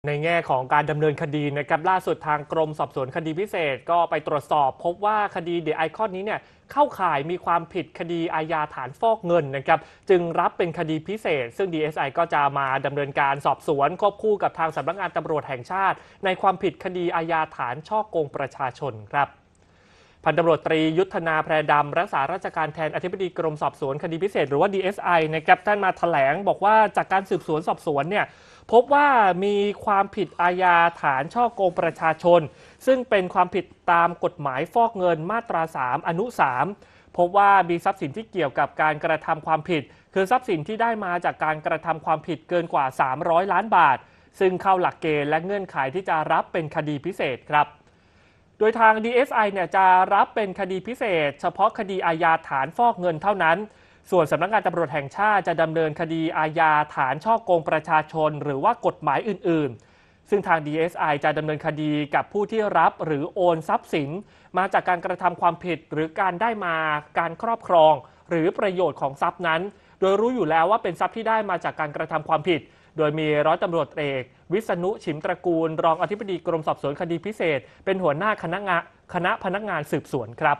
ในแง่ของการดำเนินคดีนะครับล่าสุดทางกรมสอบสวนคดีพิเศษก็ไปตรวจสอบพบว่าคดีเดอะไอคอนนี้เนี่ยเข้าข่ายมีความผิดคดีอาญาฐานฟอกเงินนะครับจึงรับเป็นคดีพิเศษซึ่ง DSI ก็จะมาดำเนินการสอบสวนควบคู่กับทางสำนักงานตำรวจแห่งชาติในความผิดคดีอาญาฐานฉ้อโกงประชาชนครับพันตำรวจตรียุทธนาแพรดำรักษาราชการแทนอธิบดีกรมสอบสวนคดีพิเศษหรือว่า DSI นะครับท่านมาแถลงบอกว่าจากการสืบสวนสอบสวนเนี่ยพบว่ามีความผิดอาญาฐานฉ้อโกงประชาชนซึ่งเป็นความผิดตามกฎหมายฟอกเงินมาตรา3อนุ3พบว่ามีทรัพย์สินที่เกี่ยวกับการกระทำความผิดคือทรัพย์สินที่ได้มาจากการกระทำความผิดเกินกว่า300ล้านบาทซึ่งเข้าหลักเกณฑ์และเงื่อนไขที่จะรับเป็นคดีพิเศษครับโดยทาง DSI เนี่ยจะรับเป็นคดีพิเศษเฉพาะคดีอาญาฐานฟอกเงินเท่านั้นส่วนสำนักงานตำรวจแห่งชาติจะดำเนินคดีอาญาฐานฉ้อโกงประชาชนหรือว่ากฎหมายอื่นๆซึ่งทาง DSI จะดำเนินคดีกับผู้ที่รับหรือโอนทรัพย์สินมาจากการกระทำความผิดหรือการได้มาการครอบครองหรือประโยชน์ของทรัพย์นั้นโดยรู้อยู่แล้วว่าเป็นทรัพย์ที่ได้มาจากการกระทำความผิดโดยมีร้อยตำรวจเอกวิษณุฉิมตระกูลรองอธิบดีกรมสอบสวนคดีพิเศษเป็นหัวหน้าคณะพนักงานสืบสวนครับ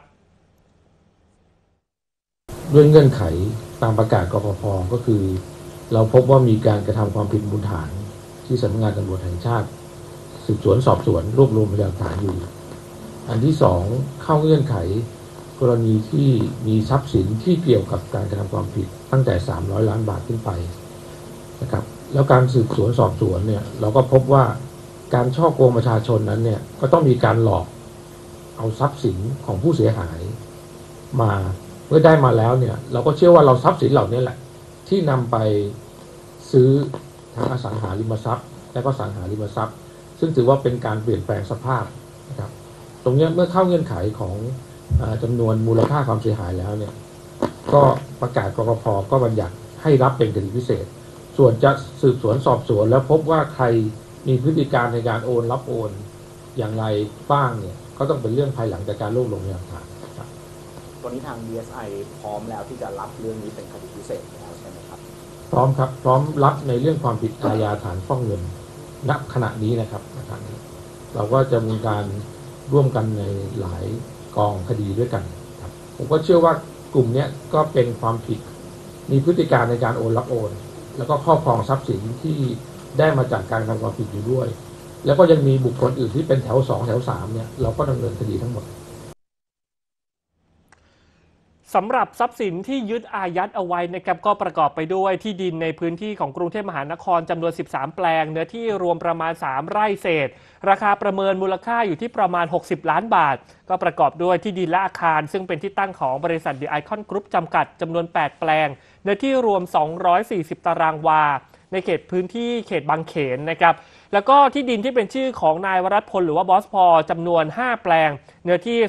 ด้วยเงื่อนไขตามประกาศกปภ.ก็คือเราพบว่ามีการกระทำความผิดมูลฐานที่สำนักงานตำรวจแห่งชาติสืบสวนสอบสวนรวบรวมพยานหลักฐานอยู่อันที่สองเข้าเงื่อนไขกรณีที่มีทรัพย์สินที่เกี่ยวกับการกระทำความผิดตั้งแต่300ล้านบาทขึ้นไปนะครับแล้วการสืบสวนสอบสวนเนี่ยเราก็พบว่าการฉ้อโกงประชาชนนั้นเนี่ยก็ต้องมีการหลอกเอาทรัพย์สินของผู้เสียหายมาเมื่อได้มาแล้วเนี่ยเราก็เชื่อว่าเราทรัพย์สินเหล่านี้แหละที่นำไปซื้อทั้งอสังหาริมทรัพย์และก็สังหาริมทรัพย์ซึ่งถือว่าเป็นการเปลี่ยนแปลงสภาพนะครับตรงนี้เมื่อเข้าเงื่อนไขของจำนวนมูลค่าความเสียหายแล้วเนี่ยก็ประกาศกกพ.ก็บัญญัติให้รับเป็นคดีพิเศษส่วนจะสืบสวนสอบสวนแล้วพบว่าใครมีพฤติการในการโอนรับโอนอย่างไรบ้างเนี่ยก็ต้องเป็นเรื่องภายหลังจากการรวบรวมพยานหลักฐานตอนนี้ทาง DSI พร้อมแล้วที่จะรับเรื่องนี้เป็นคดีพิเศษแล้วใช่ไหมครับพร้อมครับพร้อมรับในเรื่องความผิดอาญาฐานฟอกเงินณขณะนี้นะครับเราก็จะมีการร่วมกันในหลายกองคดีด้วยกันครับผมก็เชื่อว่ากลุ่มนี้ก็เป็นความผิดมีพฤติการในการโอนรับโอนแล้วก็ครอบครองทรัพย์สินที่ได้มาจากการทำความผิดอยู่ด้วยแล้วก็ยังมีบุคคลอื่นที่เป็นแถว2แถว3เนี่ยเราก็ดำเนินคดีทั้งหมดสำหรับทรัพย์สินที่ยึดอายัดเอาไว้นะครับก็ประกอบไปด้วยที่ดินในพื้นที่ของกรุงเทพมหานครจำนวน13แปลงเนื้อที่รวมประมาณ3ไร่เศษราคาประเมินมูลค่าอยู่ที่ประมาณ60ล้านบาทก็ประกอบด้วยที่ดินและอาคารซึ่งเป็นที่ตั้งของบริษัท The Icon Group จำกัดจำนวน8แปลงเนื้อที่รวม240ตารางวาในเขตพื้นที่เขตบางเขนนะครับแล้วก็ที่ดินที่เป็นชื่อของนายวรัตพลหรือว่าบอสพอจำนวน5แปลงเนื้อที่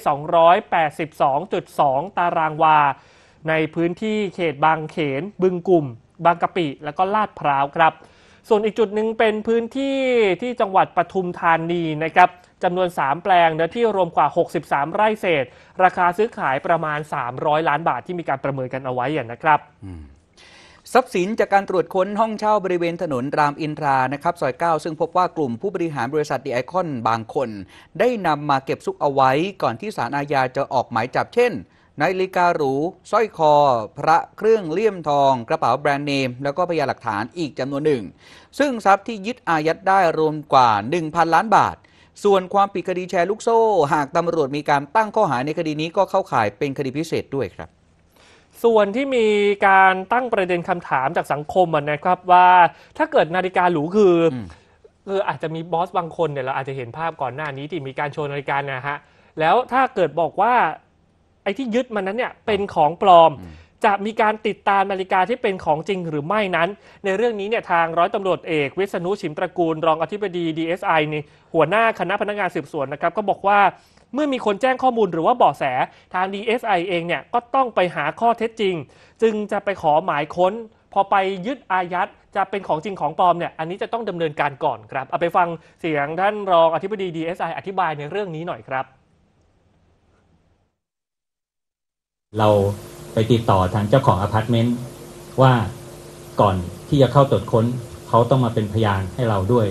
282.2ตารางวาในพื้นที่เขตบางเขนบึงกลุ่มบางกะปิแล้วก็ลาดพร้าวครับส่วนอีกจุดหนึ่งเป็นพื้นที่ที่จังหวัดปทุมธานีนะครับจำนวน3แปลงเนื้อที่รวมกว่า63ไร่เศษราคาซื้อขายประมาณ300ล้านบาทที่มีการประเมินกันเอาไว้นะครับทรัพย์สินจากการตรวจค้นห้องเช่าบริเวณถนนรามอินทรานะครับซอย9ซึ่งพบว่ากลุ่มผู้บริหารบริษัท The Icon บางคนได้นำมาเก็บซุกเอาไว้ก่อนที่ศาลอาญาจะออกหมายจับเช่นนาฬิกาหรูสร้อยคอพระเครื่องเลี่ยมทองกระเป๋าแบรนด์เนมแล้วก็พยานหลักฐานอีกจำนวนหนึ่งซึ่งทรัพย์ที่ยึดอายัดได้รวมกว่า 1,000 ล้านบาทส่วนความผิดคดีแชร์ลูกโซ่หากตำรวจมีการตั้งข้อหาในคดีนี้ก็เข้าข่ายเป็นคดีพิเศษด้วยครับส่วนที่มีการตั้งประเด็นคำถามจากสังคมนะครับว่าถ้าเกิดนาฬิกาหรูคืออาจจะมีบอสบางคนเนี่ยเราอาจจะเห็นภาพก่อนหน้านี้ที่มีการโชว์นาฬิกานะฮะแล้วถ้าเกิดบอกว่าไอ้ที่ยึดมันนั้นเนี่ยเป็นของปลอมจะมีการติดตามนาฬิกาที่เป็นของจริงหรือไม่นั้นในเรื่องนี้เนี่ยทางร้อยตำรวจเอกวิษณุฉิมตระกูลรองอธิบดี DSI นี่หัวหน้าคณะพนักงานสืบสวนนะครับก็บอกว่าเมื่อมีคนแจ้งข้อมูลหรือว่าเบาะแสทาง DSI เองเนี่ยก็ต้องไปหาข้อเท็จจริงจึงจะไปขอหมายค้นพอไปยึดอายัดจะเป็นของจริงของปลอมเนี่ยอันนี้จะต้องดำเนินการก่อนครับเอาไปฟังเสียงท่านรองอธิบดี DSI อธิบายในเรื่องนี้หน่อยครับเราไปติดต่อทางเจ้าของอพาร์ตเมนต์ว่าก่อนที่จะเข้าตรวจค้นเขาต้องมาเป็นพยานให้เราด้วย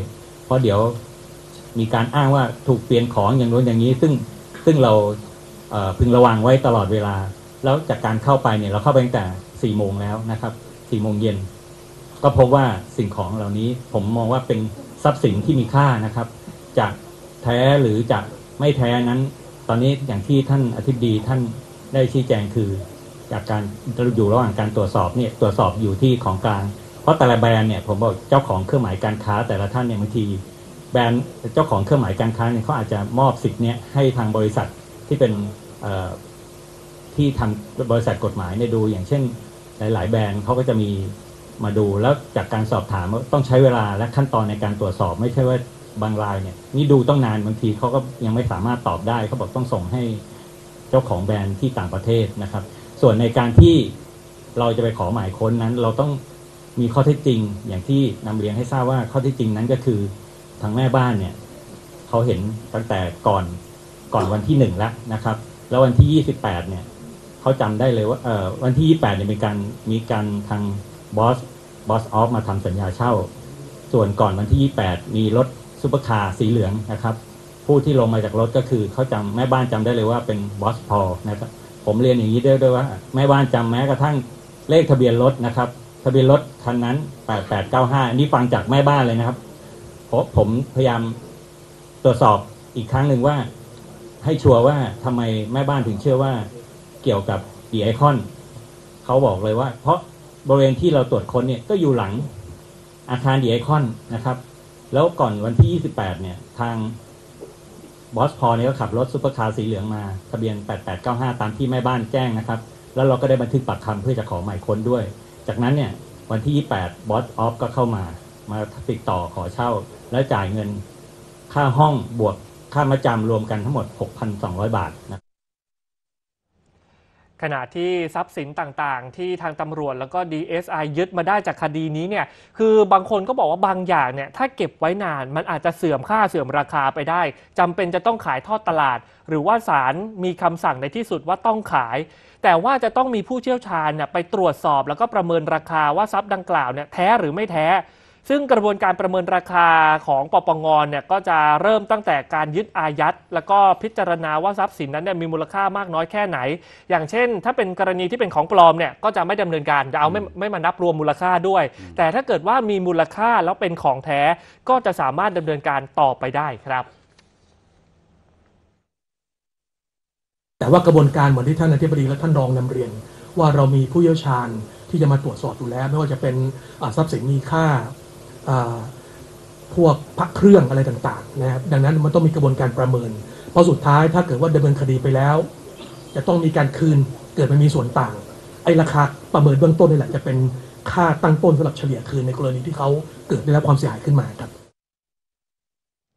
ราะเดี๋ยวมีการอ้างว่าถูกเปลี่ยนของอย่างโน้นอย่างนี้ซึ่งเราพึงระวังไว้ตลอดเวลาแล้วจากการเข้าไปเนี่ยเราเข้าไปตั้งแต่4 โมงแล้วนะครับ4 โมงเย็นก็พบว่าสิ่งของเหล่านี้ผมมองว่าเป็นทรัพย์สินที่มีค่านะครับจากแท้หรือจากไม่แท้นั้นตอนนี้อย่างที่ท่านอธิบดีท่านได้ชี้แจงคือจากการอยู่ระหว่างการตรวจสอบเนี่ยตรวจสอบอยู่ที่ของกลางเพราะแต่ละแบรนด์เนี่ยผมบอกเจ้าของเครื่องหมายการค้าแต่ละท่านเนี่ยบางทีแบรนด์เจ้าของเครื่องหมายการค้าเนี่ยเขาอาจจะมอบสิทธิ์เนี้ยให้ทางบริษัทที่เป็นที่ทำบริษัทกฎหมายเนี่ยดูอย่างเช่นหลายๆแบรนด์เขาก็จะมีมาดูแล้วจากการสอบถามต้องใช้เวลาและขั้นตอนในการตรวจสอบไม่ใช่ว่าบางรายเนี่ยนี่ดูต้องนานบางทีเขาก็ยังไม่สามารถตอบได้เขาบอกต้องส่งให้เจ้าของแบรนด์ที่ต่างประเทศนะครับส่วนในการที่เราจะไปขอหมายค้นนั้นเราต้องมีข้อเท็จจริงอย่างที่นำเรียนให้ทราบว่าข้อเท็จจริงนั้นก็คือทางแม่บ้านเนี่ยเขาเห็นตั้งแต่ก่อนวันที่1แล้วนะครับแล้ววันที่28เนี่ยเขาจำได้เลยว่าวันที่28เนี่ยมีการทางบอสออฟมาทำสัญญาเช่าส่วนก่อนวันที่28มีรถซุปเปอร์คาร์สีเหลืองนะครับผู้ที่ลงมาจากรถก็คือเขาจำแม่บ้านจำได้เลยว่าเป็นบอสพอนะครับผมเรียนอย่างนี้ด้วยว่าแม่บ้านจำแม้กระทั่งเลขทะเบียนรถนะครับทะเบียนรถคันนั้น8895อันนี้ฟังจากแม่บ้านเลยนะครับเพราะผมพยายามตรวจสอบอีกครั้งหนึ่งว่าให้ชัวร์ว่าทำไมแม่บ้านถึงเชื่อว่าเกี่ยวกับดีไอคอนเขาบอกเลยว่าเพราะบริเวณที่เราตรวจค้นเนี่ยก็อยู่หลังอาคารดีไอคอนนะครับแล้วก่อนวันที่28เนี่ยทางบอสพอเนี่ยก็ขับรถซุปเปอร์คาร์สีเหลืองมาทะเบียน8895ตามที่แม่บ้านแจ้งนะครับแล้วเราก็ได้บันทึกปากคำเพื่อจะขอหมายค้นด้วยจากนั้นเนี่ยวันที่28บอสออฟก็เข้ามาติดต่อขอเช่าและจ่ายเงินค่าห้องบวกค่ามัดจำรวมกันทั้งหมด 6,200 บาทนะขณะที่ทรัพย์สินต่างๆที่ทางตำรวจแล้วก็ DSI ยึดมาได้จากคดีนี้เนี่ยคือบางคนก็บอกว่าบางอย่างเนี่ยถ้าเก็บไว้นานมันอาจจะเสื่อมค่าเสื่อมราคาไปได้จำเป็นจะต้องขายทอดตลาดหรือว่าศาลมีคำสั่งในที่สุดว่าต้องขายแต่ว่าจะต้องมีผู้เชี่ยวชาญเนี่ยไปตรวจสอบแล้วก็ประเมินราคาว่าทรัพย์ดังกล่าวเนี่ยแท้หรือไม่แท้ซึ่งกระบวนการประเมินราคาของปปงเนี่ยก็จะเริ่มตั้งแต่การยึดอายัดแล้วก็พิจารณาว่าทรัพย์สินนั้นเนี่ยมีมูลค่ามากน้อยแค่ไหนอย่างเช่นถ้าเป็นกรณีที่เป็นของปลอมเนี่ยก็จะไม่ดำเนินการจะเอาไม่มานับรวมมูลค่าด้วยแต่ถ้าเกิดว่ามีมูลค่าแล้วเป็นของแท้ก็จะสามารถดำเนินการต่อไปได้ครับแต่ว่ากระบวนการเหมือนที่ท่านอธิบดีและท่านรองนำเรียนว่าเรามีผู้เชี่ยวชาญที่จะมาตรวจสอบอยู่แล้วไม่ว่าจะเป็นทรัพย์สินมีค่าพวกพระเครื่องอะไรต่างๆนะครับดังนั้นมันต้องมีกระบวนการประเมินเพราะสุดท้ายถ้าเกิดว่าดำเนินคดีไปแล้วจะต้องมีการคืนเกิดมันมีส่วนต่างไอ้ราคาประเมินเบื้องต้นนี่แหละจะเป็นค่าตั้งต้นสำหรับเฉลี่ยคืนในกรณีที่เขาเกิดได้รับความเสียหายขึ้นมาครับ